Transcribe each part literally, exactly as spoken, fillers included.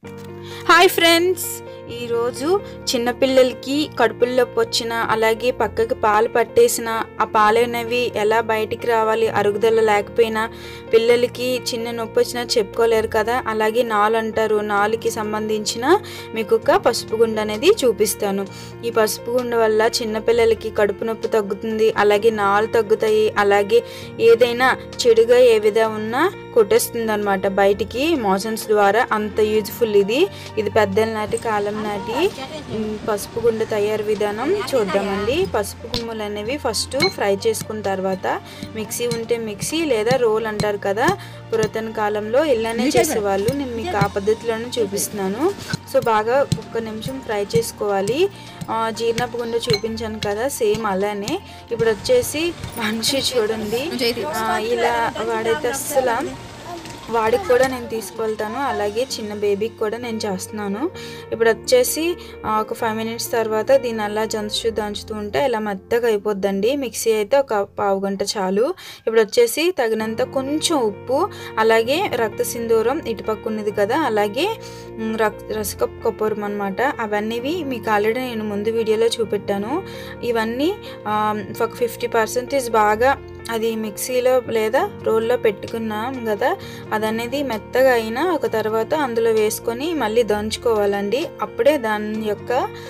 Hi friends, ఈరోజు చిన్నపిల్లలకి కడుపులోకి వచ్చిన అలాగే పక్కకి పాలు పట్టేసిన ఆ పాలు అనేవి ఎలా బయటికి రావాలి, అరుగుదల లేకపోయినా పిల్లలకి చిన్న నొప్పి వచ్చినా చెప్పుకోలేరు కదా. అలాగే నాలు అంటారు, నాలుకి సంబంధించిన మీకు ఒక పసుపు గుండ అనేది చూపిస్తాను. ఈ పసుపు గుండ వల్ల చిన్నపిల్లలకి కడుపు నొప్పి తగ్గుతుంది, అలాగే నాలు తగ్గుతాయి, అలాగే ఏదైనా చెడుగా ఏ విధంగా ఉన్నా కొట్టేస్తుంది అనమాట బయటికి మోషన్స్ ద్వారా. అంత యూజ్ఫుల్ ఇది ఇది పెద్దల నాటి కాలం నాటి పసుపు గుండ తయారు విధానం చూద్దామండి. పసుపు గుమ్మలు అనేవి ఫస్ట్ ఫ్రై చేసుకున్న తర్వాత మిక్సీ ఉంటే మిక్సీ లేదా రోల్ అంటారు కదా, పురాతన కాలంలో ఇలానే చేసేవాళ్ళు. నేను మీకు ఆ పద్ధతిలోనే చూపిస్తున్నాను. సో బాగా ఒక్క నిమిషం ఫ్రై చేసుకోవాలి. జీర్ణపు గుండ చూపించాను కదా, సేమ్ అలానే. ఇప్పుడు వచ్చేసి మనిషి చూడండి, ఇలా వాడైతే అస్సలు వాడికి కూడా నేను తీసుకువెళ్తాను, అలాగే చిన్న బేబీకి కూడా నేను చేస్తున్నాను. ఇప్పుడు వచ్చేసి ఒక ఫైవ్ మినిట్స్ తర్వాత దీన్ని అలా జంచు దంచుతూ ఉంటే ఇలా మెత్తగా అయిపోద్దండి. మిక్సీ అయితే ఒక పావు గంట చాలు. ఇప్పుడు వచ్చేసి తగినంత కొంచెం ఉప్పు, అలాగే రక్త సింధూరం ఇటుపక్క ఉన్నది కదా, అలాగే రక్ రసకప్ కొప్పరం అనమాట. అవన్నీవి మీకు ఆల్రెడీ నేను ముందు వీడియోలో చూపెట్టాను. ఇవన్నీ ఒక ఫిఫ్టీ పర్సెంటేజ్ బాగా అది మిక్సీలో లేదా రోల్లో పెట్టుకున్నాం కదా, అదనేది మెత్తగా అయినా ఒక తర్వాత అందులో వేసుకొని మళ్ళీ దంచుకోవాలండి. అప్పుడే దాని యొక్క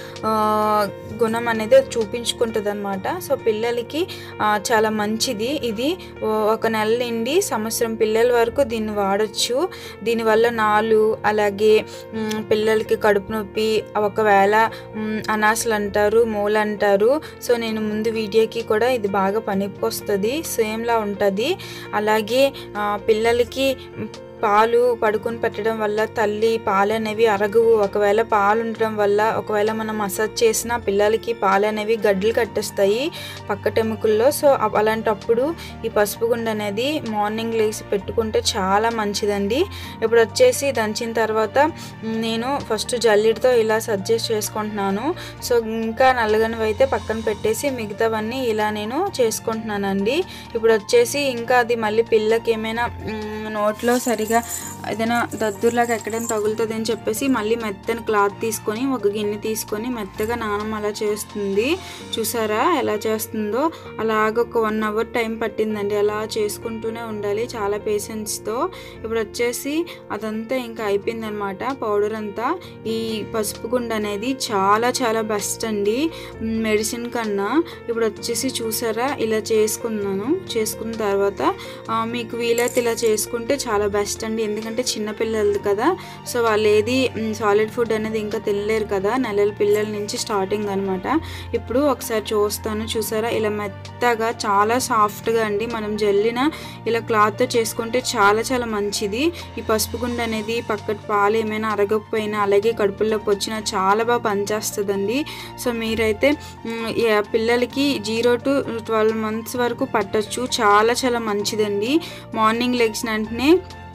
గుణం అనేది చూపించుకుంటుంది అనమాట. సో పిల్లలకి చాలా మంచిది ఇది. ఒక నెల నుండి సంవత్సరం పిల్లల వరకు దీన్ని వాడచ్చు. దీనివల్ల నాలు, అలాగే పిల్లలకి కడుపు నొప్పి, ఒకవేళ అనాసలు అంటారు, మూలు అంటారు. సో నేను ముందు వీడియోకి కూడా ఇది బాగా పనికొస్తుంది, సేమ్లా ఉంటుంది. అలాగే పిల్లలకి పాలు పడుకొని పెట్టడం వల్ల తల్లి పాలు అనేవి అరగవు. ఒకవేళ పాలు ఉండడం వల్ల ఒకవేళ మనం మసాజ్ చేసిన పిల్లలకి పాలు అనేవి గడ్డలు కట్టేస్తాయి పక్కటెముకల్లో. సో అలాంటప్పుడు ఈ పసుపు గుండ అనేది మార్నింగ్ లేసి పెట్టుకుంటే చాలా మంచిదండి. ఇప్పుడు వచ్చేసి దంచిన తర్వాత నేను ఫస్ట్ జల్లిడితో ఇలా సడ్జెస్ట్ చేసుకుంటున్నాను. సో ఇంకా నల్లగనివి అయితే పక్కన పెట్టేసి మిగతావన్నీ ఇలా నేను చేసుకుంటున్నానండి. ఇప్పుడు వచ్చేసి ఇంకా అది మళ్ళీ పిల్లకి ఏమైనా నోట్లో సరిగా ఏదైనా దద్దుర్లాగా ఎక్కడైనా తగులుతుంది అని చెప్పేసి మళ్ళీ మెత్తని క్లాత్ తీసుకొని ఒక గిన్నె తీసుకొని మెత్తగా నానమ్మ అలా చేస్తుంది. చూసారా ఎలా చేస్తుందో? అలాగ ఒక వన్ అవర్ టైం పట్టిందండి. అలా చేసుకుంటూనే ఉండాలి చాలా పేషెన్స్తో. ఇప్పుడు వచ్చేసి అదంతా ఇంకా అయిపోయిందనమాట, పౌడర్ అంతా. ఈ పసుపు గుండ అనేది చాలా చాలా బెస్ట్ అండి మెడిసిన్ కన్నా. ఇప్పుడు వచ్చేసి చూసారా ఇలా చేసుకున్నాను. చేసుకున్న తర్వాత మీకు వీలైతే ఇలా చేసుకుంటే చాలా బెస్ట్ అండి. ఎందుకంటే చిన్నపిల్లలు కదా, సో వాళ్ళు ఏది సాలిడ్ ఫుడ్ అనేది ఇంకా తినలేరు కదా, నెలల పిల్లల నుంచి స్టార్టింగ్ అనమాట. ఇప్పుడు ఒకసారి చూస్తాను. చూసారా ఇలా మెత్తగా చాలా సాఫ్ట్గా అండి. మనం జల్లిన ఇలా క్లాత్తో చేసుకుంటే చాలా చాలా మంచిది. ఈ పసుపు గుండ అనేది పక్కటి పాలు ఏమైనా అరగకపోయినా అలాగే కడుపులోకి వచ్చినా చాలా బాగా పనిచేస్తుందండి. సో మీరైతే పిల్లలకి జీరో టు ట్వెల్వ్ మంత్స్ వరకు పట్టచ్చు. చాలా చాలా మంచిదండి. మార్నింగ్ లెగ్సిన వెంటనే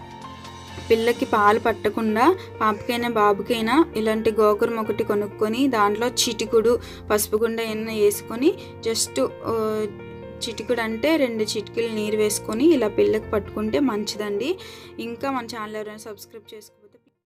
పిల్లకి పాలు పట్టకుండా పాపకైనా బాబుకైనా ఇలాంటి గోకురం ఒకటి కొనుక్కొని దాంట్లో చిటికుడు పసుపు గుండ ఎన్న వేసుకొని జస్ట్ చిటికుడు అంటే రెండు చిటికీలు నీరు వేసుకొని ఇలా పిల్లకి పట్టుకుంటే మంచిదండి. ఇంకా మన ఛానల్ ఎవరైనా సబ్స్క్రైబ్ చేసుకోండి.